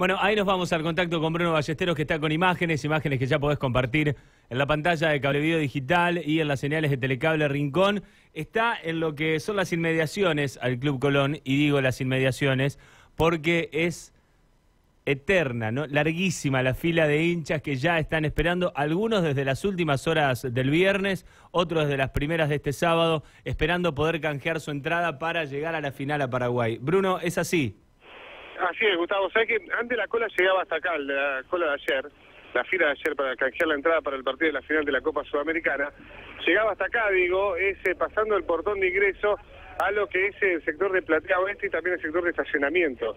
Bueno, ahí nos vamos al contacto con Bruno Ballesteros, que está con imágenes que ya podés compartir en la pantalla de Cablevídeo Digital y en las señales de Telecable Rincón. Está en lo que son las inmediaciones al Club Colón, y digo las inmediaciones porque es eterna, ¿no? Larguísima la fila de hinchas que ya están esperando, algunos desde las últimas horas del viernes, otros desde las primeras de este sábado, esperando poder canjear su entrada para llegar a la final a Paraguay. Bruno, ¿es así? Así es, Gustavo. ¿Sabés que antes la cola llegaba hasta acá, la cola de ayer, la fila de ayer para canjear la entrada para el partido de la final de la Copa Sudamericana? Llegaba hasta acá, digo, pasando el portón de ingreso a lo que es el sector de Platea Oeste y también el sector de estacionamiento.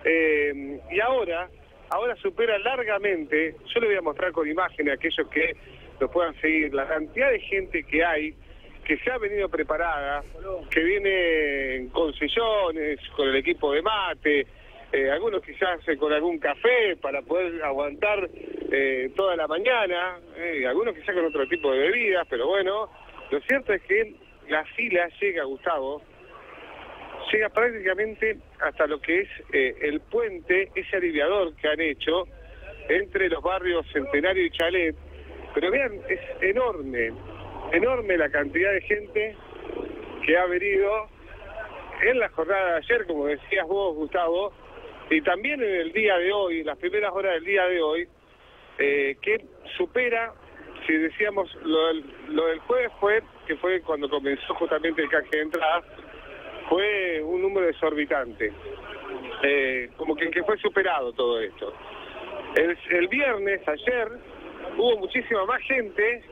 Y ahora supera largamente, yo le voy a mostrar con imágenes a aquellos que lo puedan seguir, la cantidad de gente que hay, que se ha venido preparada, que viene con sillones, con el equipo de mate, algunos quizás con algún café para poder aguantar toda la mañana, algunos quizás con otro tipo de bebidas, pero bueno, lo cierto es que la fila llega, Gustavo, llega prácticamente hasta lo que es el puente, ese aliviador que han hecho entre los barrios Centenario y Chalet. Pero vean, es enorme la cantidad de gente que ha venido en la jornada de ayer, como decías vos, Gustavo, y también en el día de hoy, en las primeras horas del día de hoy, que supera, si decíamos, lo del jueves que fue cuando comenzó justamente el canje de entradas, fue un número exorbitante, como que fue superado todo esto. El viernes, ayer, hubo muchísima más gente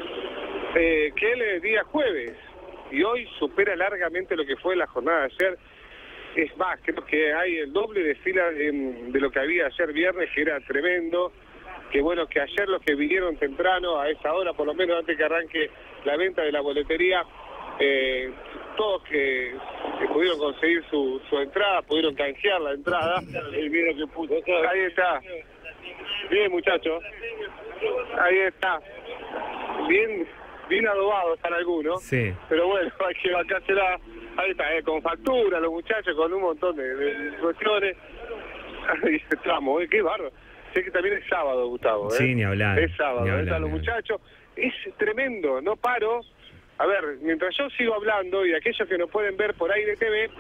que el día jueves, y hoy supera largamente lo que fue la jornada de ayer. Es más, creo que hay el doble de fila de lo que había ayer viernes, que era tremendo. Que bueno, que ayer los que vinieron temprano, a esa hora, por lo menos antes que arranque la venta de la boletería, todos que pudieron conseguir su entrada, pudieron canjear la entrada. Ahí está. Bien, muchachos. Ahí está. Bien adobados están algunos. Sí. Pero bueno, hay que bancársela. Ahí está, con factura, los muchachos, con un montón de cuestiones. Ahí estamos, qué bárbaro. Sé que también es sábado, Gustavo. Sí, ni hablar. Es sábado, ni ahí hablar, están los muchachos. Es tremendo, no paro. A ver, mientras yo sigo hablando, y aquellos que nos pueden ver por ahí de TV,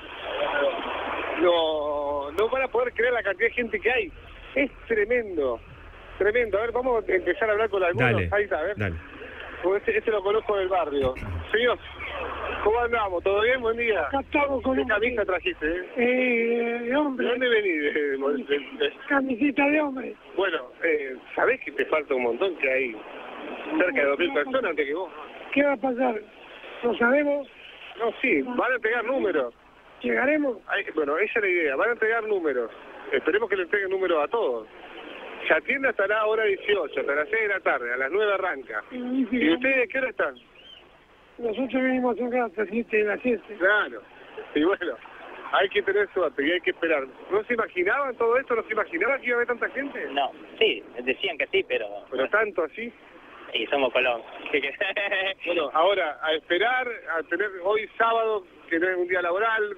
no van a poder creer la cantidad de gente que hay. Es tremendo, tremendo. A ver, vamos a empezar a hablar con algunos. Dale, ahí está, a ver. dale. Este lo conozco del barrio. Señor, ¿cómo andamos? ¿Todo bien? Buen día. Acá estamos con ¿Qué camisa trajiste? de hombre. ¿De dónde venís? Camiseta de hombre. Bueno, ¿sabés que te falta un montón? Que hay cerca de 2.000 personas antes que vos. ¿Qué va a pasar? ¿Lo sabemos? No, sí, van a entregar números. ¿Llegaremos? Bueno, esa es la idea, van a entregar números. Esperemos que le entreguen números a todos. La tienda estará a hora 18, hasta las 6 de la tarde, a las 9 arranca. ¿Y ustedes qué hora están? Nosotros venimos acá hasta 7 de las 7. Claro. Y bueno, hay que tener suerte y hay que esperar. ¿No se imaginaban todo esto? ¿No se imaginaban que iba a haber tanta gente? No, sí, decían que sí, pero... ¿Pero tanto así? Y somos Colón. Bueno, ahora, a esperar, a tener hoy sábado, que no es un día laboral,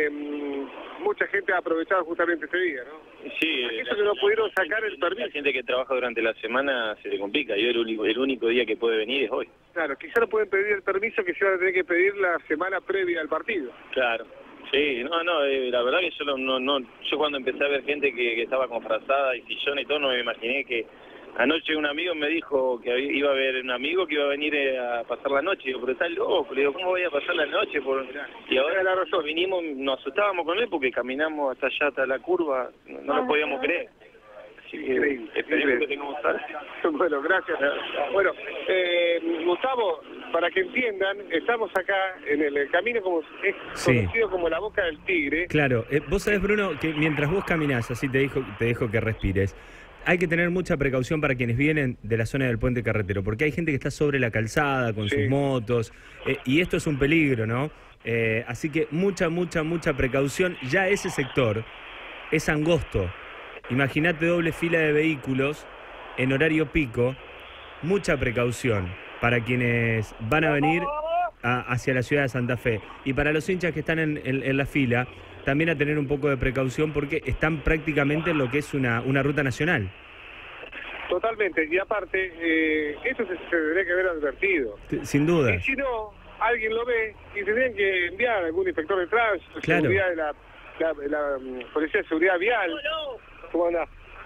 mucha gente ha aprovechado justamente este día, ¿no? Sí, aquellos que no pudieron sacar el permiso. La gente que trabaja durante la semana se le complica, y el único día que puede venir es hoy. Claro, quizá no pueden pedir el permiso que se van a tener que pedir la semana previa al partido. Claro. Sí, la verdad que yo cuando empecé a ver gente que estaba con frazada y sillón y todo, no me imaginé que... Anoche un amigo me dijo que iba a haber un amigo que iba a venir a pasar la noche. Digo, pero está loco. Le digo, ¿cómo voy a pasar la noche? Y ahora la razón, vinimos, nos asustábamos con él porque caminamos hasta allá, hasta la curva. No lo podíamos creer. Así que esperemos que tengamos suerte. Bueno, gracias. Bueno, Gustavo, para que entiendan, estamos acá en el camino como es conocido como la Boca del Tigre. Claro, vos sabés, Bruno, que mientras vos caminás, así te dejo que respires. Hay que tener mucha precaución para quienes vienen de la zona del puente carretero, porque hay gente que está sobre la calzada con sus motos, y esto es un peligro, ¿no? Así que mucha precaución. Ya ese sector es angosto. Imagínate doble fila de vehículos en horario pico. Mucha precaución para quienes van a venir hacia la ciudad de Santa Fe. Y para los hinchas que están en la fila, también a tener un poco de precaución porque están prácticamente en lo que es una ruta nacional. Totalmente, y aparte, esto se tendría que haber advertido. Sin duda. Y si no, alguien lo ve y tendrían que enviar a algún inspector de tránsito, Claro. seguridad de la Policía de Seguridad Vial. ¿Cómo anda?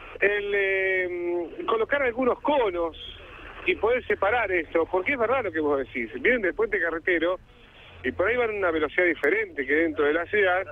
Colocar algunos conos y poder separar esto, porque es verdad lo que vos decís. Vienen del puente carretero y por ahí van a una velocidad diferente que dentro de la ciudad.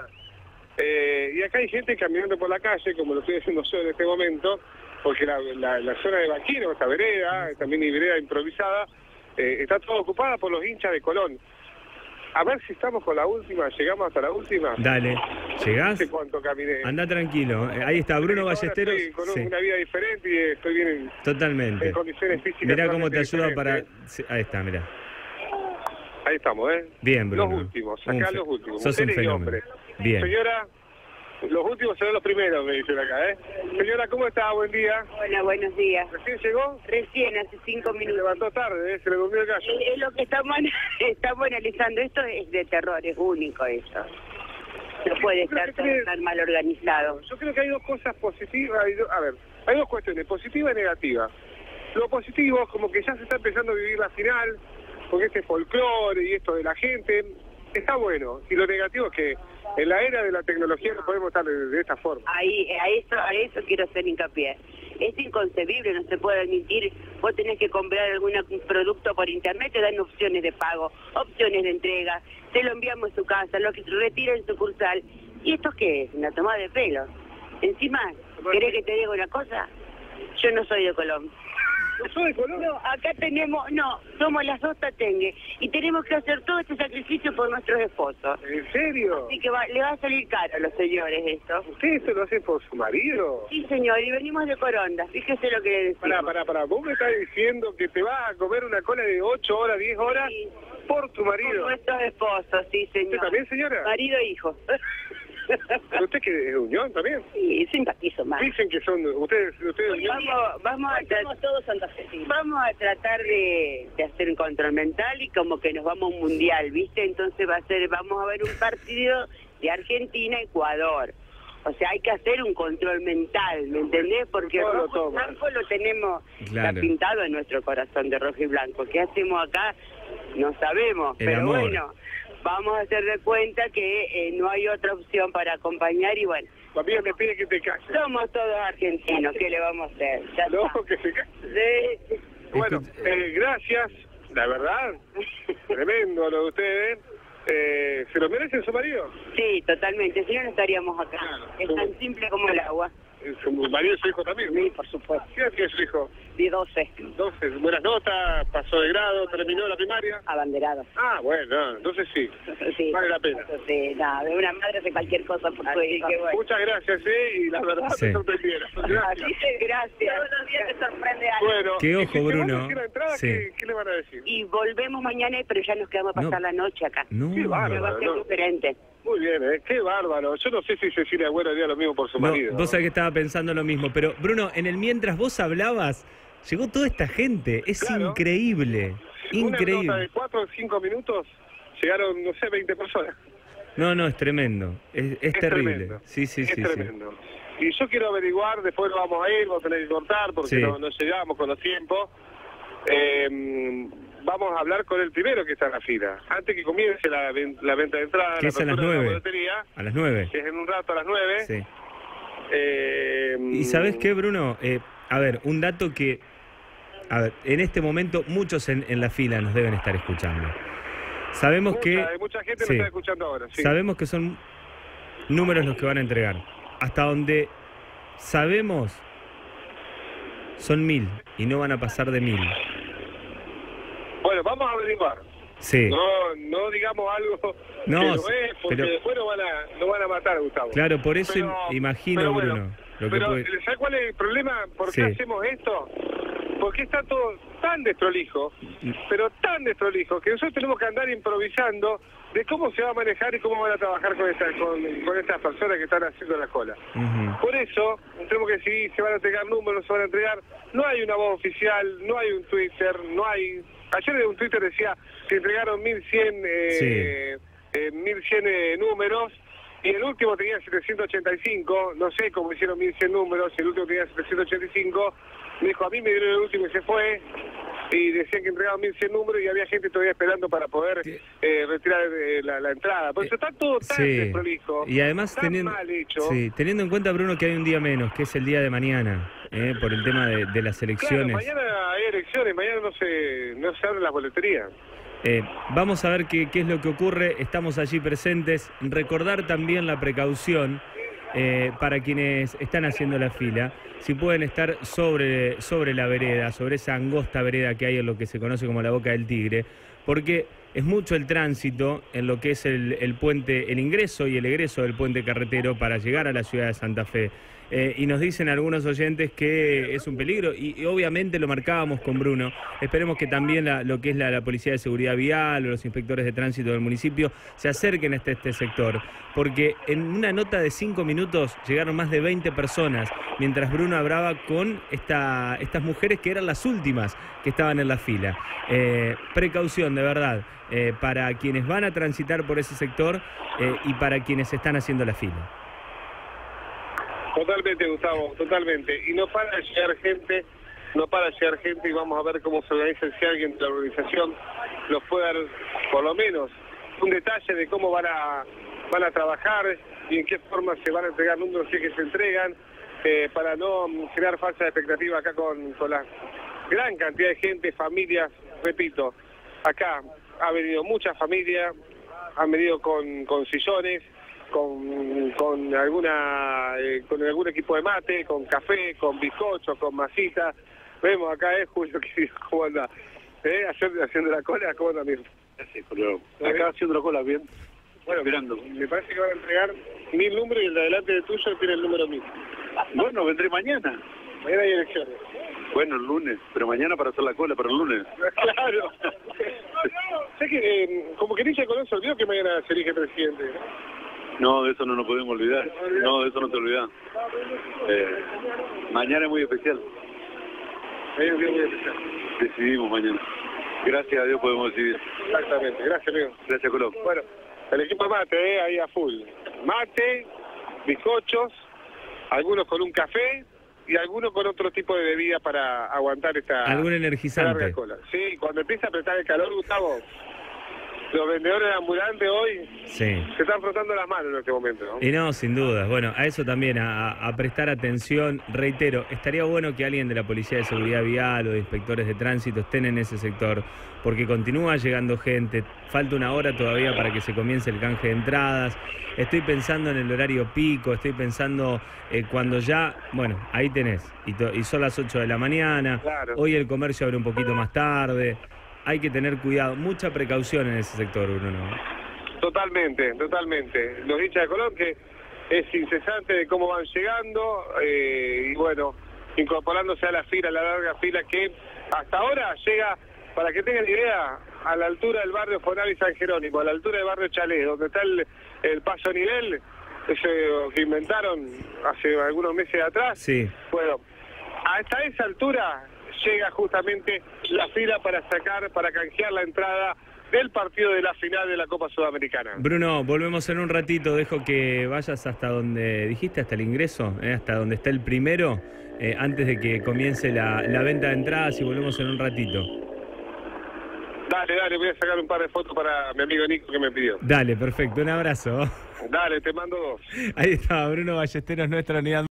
Y acá hay gente caminando por la calle, como lo estoy haciendo yo en este momento, porque la zona de Baquino, esta vereda, también hay vereda improvisada, está toda ocupada por los hinchas de Colón. A ver si estamos con la última, llegamos hasta la última. Dale, ¿llegás? No sé cuánto caminé. Anda tranquilo. Ahí está Bruno Ahora Ballesteros. estoy con Sí, una vida diferente y estoy bien totalmente. en condiciones físicas. Mirá cómo te totalmente ayuda para... diferentes. Sí, ahí está, mirá. Ahí estamos, ¿eh? Bien, Bruno. Los últimos, acá los últimos. Sos un Mujeres y fenómeno. hombres. Bien. Señora, los últimos serán los primeros, me dicen acá, ¿eh? Señora, ¿cómo está? Buen día. Hola, buenos días. ¿Recién llegó? Recién, hace 5 Se minutos. levantó tarde, ¿eh? Se le durmió el gallo. Es lo que estamos analizando. Esto es de terror, es único eso. No puede estar tan mal organizado. Yo creo que hay dos cosas positivas. Hay dos cuestiones, positiva y negativa. Lo positivo, como que ya se está empezando a vivir la final, porque este folclore y esto de la gente, está bueno. Y lo negativo es que en la era de la tecnología no podemos estar de esta forma. A eso quiero hacer hincapié. Es inconcebible, no se puede admitir. Vos tenés que comprar algún producto por internet, te dan opciones de pago, opciones de entrega, te lo enviamos a su casa, lo que retira en sucursal. ¿Y esto qué es? Una tomada de pelo. Encima, ¿querés que te diga una cosa? Yo no soy de Colombia. ¿No soy de Colón? No, acá somos las dos tatengues y tenemos que hacer todo este sacrificio por nuestros esposos. ¿En serio? Así que le va a salir caro a los señores esto. ¿Usted esto lo hace por su marido? Sí, señor, y venimos de Coronda, fíjese lo que le decimos. Pará. Vos me estás diciendo que te vas a comer una cola de 8 horas, 10 horas Sí. por tu Por marido. nuestros esposos, sí, señor. ¿Usted también, señora? Marido e hijo. ¿Pero usted que es de Unión también? Sí, simpatizo más. Dicen que son ustedes de Unión. Vamos a tratar de hacer un control mental y como que nos vamos a un mundial, ¿viste? Entonces vamos a ver un partido de Argentina-Ecuador. O sea, hay que hacer un control mental, ¿me entendés? Porque Todo lo rojo y toma. blanco lo tenemos Claro. ya pintado en nuestro corazón de rojo y blanco. ¿Qué hacemos acá? No sabemos, El pero amor. bueno, vamos a hacer de cuenta que no hay otra opción para acompañar y bueno, Familia me pide que te calles. somos todos argentinos, ¿qué le vamos a hacer? Ya No, está. que se calle. Sí. Bueno, gracias, la verdad, tremendo lo de ustedes. ¿Se lo merecen su marido? Sí, totalmente, si no, no estaríamos acá. Claro. Es tan simple como el agua. Su marido y su hijo también, ¿no? Sí, por supuesto. ¿Qué edad tiene su hijo? De 12, Entonces, buenas notas, pasó de grado, terminó la primaria. abanderado. Ah, bueno, entonces sí, Sí, vale la pena. sí, nada, de una madre hace cualquier cosa por su hijo. Muchas gracias, y la verdad Sí. me sorprendieron. Gracias. Gracias. Todos los días te sorprende algo. Bueno, Qué y ojo, si te van a Bruno. decir la entrada, Sí. ¿qué le van a decir? Y volvemos mañana, pero ya nos quedamos a pasar No. la noche acá. No, Qué bárbaro. Pero va a ser no. diferente. Muy bien, qué bárbaro. Yo no sé si Cecilia Agüero haría lo mismo por su no, marido. vos sabés que estaba pensando lo mismo, pero Bruno, en el mientras vos hablabas, llegó toda esta gente, es Claro. increíble, Una nota de increíble. 4 o 5 minutos, llegaron, no sé, 20 personas. No, es tremendo, es terrible. Tremendo. Sí, Es tremendo. Y yo quiero averiguar, después lo vamos a ir, vamos a tener que cortar porque Sí. no llegamos con los tiempos. Vamos a hablar con el primero que está en la fila. Antes que comience la venta de entrada, Que la es a las apertura de la 9. boletería, A las 9. que es en un rato a las 9. Sí. ¿Y sabés qué, Bruno? A ver, un dato que... A ver, en este momento muchos en la fila nos deben estar escuchando. Sabemos que... Mucha gente Sí. nos está escuchando ahora, sí. Sabemos que son números los que van a entregar. Hasta donde sabemos son 1000 y no van a pasar de 1000. Bueno, vamos a averiguar. Sí. No digamos algo No, que no sí, es, porque pero- después nos van a matar, Gustavo. Claro, por eso Pero- imagino, pero bueno, Bruno, lo que pero, puede... ¿sabes cuál es el problema? ¿Por Sí. qué hacemos esto? Porque está todo tan desprolijo, pero tan desprolijo, que nosotros tenemos que andar improvisando de cómo se va a manejar y cómo van a trabajar con estas personas que están haciendo la cola. Ujú. Por eso, tenemos que decidir si se van a entregar números, se van a entregar. No hay una voz oficial, no hay un Twitter, no hay... Ayer en un Twitter decía que entregaron 1100 números y el último tenía 785, no sé cómo hicieron 1100 números, el último tenía 785, me dijo, a mí me dieron el último y se fue, y decían que entregaban 1100 números y había gente todavía esperando para poder retirar la entrada. Por eso está todo tan desprolijo, y además tan mal hecho. Sí, teniendo en cuenta, Bruno, que hay un día menos, que es el día de mañana, por el tema de las elecciones. Claro, mañana hay elecciones, mañana no se abren las boleterías. Vamos a ver qué es lo que ocurre, estamos allí presentes, recordar también la precaución para quienes están haciendo la fila, si pueden estar sobre la vereda, sobre esa angosta vereda que hay en lo que se conoce como la Boca del Tigre, porque es mucho el tránsito en lo que es el puente, el ingreso y el egreso del puente carretero para llegar a la ciudad de Santa Fe. Y nos dicen algunos oyentes que es un peligro y obviamente lo marcábamos con Bruno. Esperemos que también lo que es la Policía de Seguridad Vial o los inspectores de tránsito del municipio se acerquen hasta este sector, porque en una nota de 5 minutos llegaron más de 20 personas mientras Bruno hablaba con estas mujeres que eran las últimas que estaban en la fila. Precaución, de verdad, para quienes van a transitar por ese sector y para quienes están haciendo la fila. Totalmente, Gustavo, totalmente. Y no para de llegar gente, y vamos a ver cómo se organiza, si alguien de la organización nos puede dar por lo menos un detalle de cómo van a trabajar y en qué forma se van a entregar números si es que se entregan, para no crear falsas expectativas acá con la gran cantidad de gente, familias. Repito, acá ha venido mucha familia, han venido con sillones, con algún equipo de mate, con café, con bizcocho, con masita. Vemos acá, Julio, ¿cómo anda? Haciendo la cola, ¿cómo anda, amigo? Sí, Julio. Acá haciendo la cola, bien. Bueno, esperando. Me parece que van a entregar 1000 números y el de adelante de tuyo tiene el número 1000. Bueno, vendré mañana. Mañana hay elecciones. Bueno, el lunes, pero mañana para hacer la cola, para el lunes. Claro. Sé que, como que Nicha Colón se olvidó que mañana se elige presidente, ¿no? No, de eso no nos podemos olvidar. No, de eso no te olvidas. Mañana es muy especial. Mañana es un día muy especial. Decidimos mañana. Gracias a Dios podemos decidir. Exactamente. Gracias, amigo. Gracias, Colón. Bueno, el equipo de mate, ahí a full. Mate, bizcochos, algunos con un café y algunos con otro tipo de bebida para aguantar esta algún energizante. larga cola. Sí, cuando empieza a apretar el calor, Gustavo, los vendedores ambulantes hoy se están frotando las manos en este momento, ¿no? Y no, sin dudas. Bueno, a eso también, a prestar atención. Reitero, estaría bueno que alguien de la Policía de Seguridad Vial o de inspectores de tránsito estén en ese sector, porque continúa llegando gente. Falta una hora todavía para que se comience el canje de entradas. Estoy pensando en el horario pico, estoy pensando cuando ya, bueno, ahí tenés, y son las 8 de la mañana. Claro. Hoy el comercio abre un poquito más tarde. Hay que tener cuidado, mucha precaución en ese sector, Bruno. Totalmente, totalmente. Los hinchas de Colón, que es incesante de cómo van llegando, y bueno, incorporándose a la fila, a la larga fila que hasta ahora llega, para que tengan idea, a la altura del barrio Fonavi San Jerónimo, a la altura del barrio Chalés, donde está el paso a nivel, ese que inventaron hace algunos meses atrás. Sí. Bueno, hasta esa altura llega justamente la fila para canjear la entrada del partido de la final de la Copa Sudamericana. Bruno, volvemos en un ratito, dejo que vayas hasta donde dijiste, hasta el ingreso, hasta donde está el primero, antes de que comience la venta de entradas, y volvemos en un ratito. Dale, voy a sacar un par de fotos para mi amigo Nico que me pidió. Dale, perfecto, un abrazo. Dale, te mando 2. Ahí está, Bruno Ballesteros, nuestra unidad.